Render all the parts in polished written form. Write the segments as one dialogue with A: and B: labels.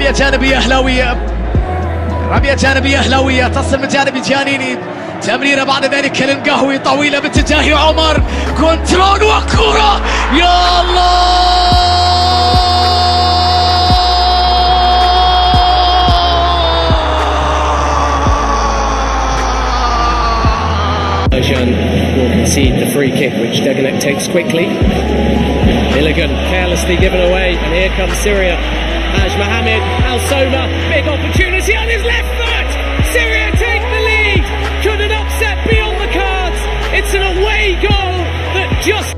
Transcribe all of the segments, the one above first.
A: رمية جانبية أهلاوية، رمية جانبية أهلاوية تصل من جانب جانيني، تمريرة بعد ذلك القهوي طويلة باتجاه عمر، كنترول وكرة، يا الله
B: will concede the free kick, which Degenek takes quickly. Milligan carelessly given away, and here comes Syria. Haj Mohammed, Al Soma, big opportunity on his left foot. Syria take the lead. Could an upset be on the cards? It's an away goal that just.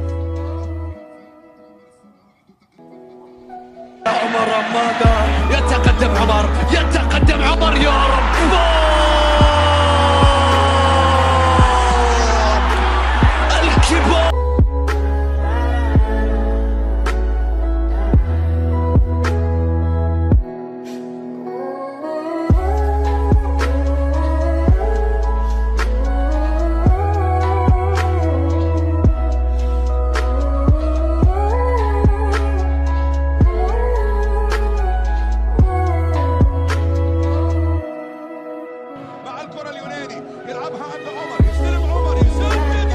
A: عمر رمادة يتقدم عمر، يتقدم عمر، يا رب يلعبها عند عمر، يستلم عمر، يسدد،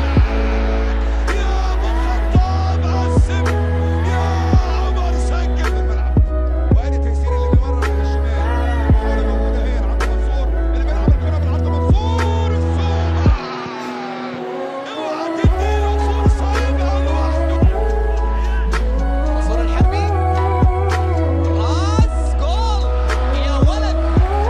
A: يا خطاب عالسم، يا عمر سجل في الملعب. وادي تيسير اللي بيمرر من الشمال، الكوره موجوده هنا عند منصور اللي بيلعب الكوره بالعرض، منصور السوبر، اوعى تديله فرصه يبقى لوحده. منصور الحربي راس جول يا ولد.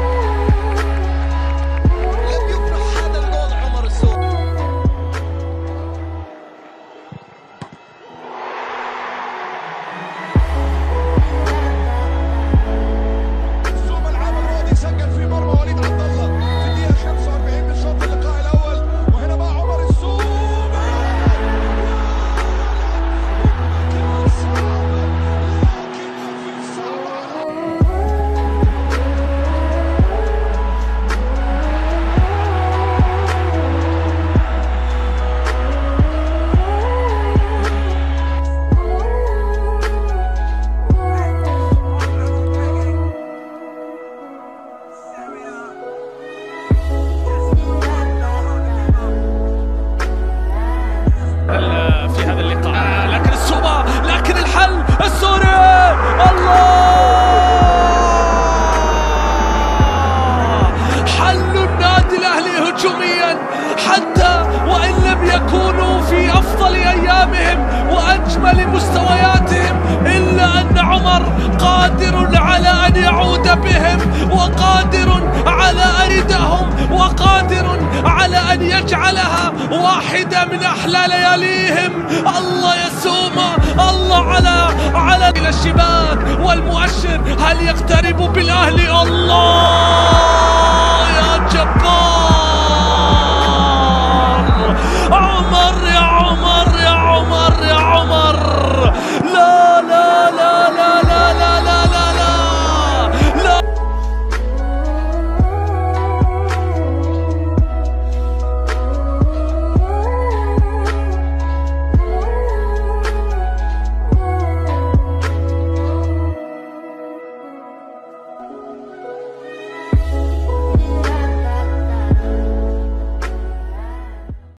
A: في هذا اللقاء، لكن السوبر، لكن الحل السوري، الله، حل النادي الاهلي هجوميا حتى وان لم يكونوا في افضل ايامهم واجمل مستوياتهم، الا ان عمر قادر على ان يعود بهم، وقادر على ان يدهم، وقادر على ان يجعلها واحدة من احلى لياليهم. الله يا سوما، الله على الى الشباك والمؤشر، هل يقترب بالاهلي؟ الله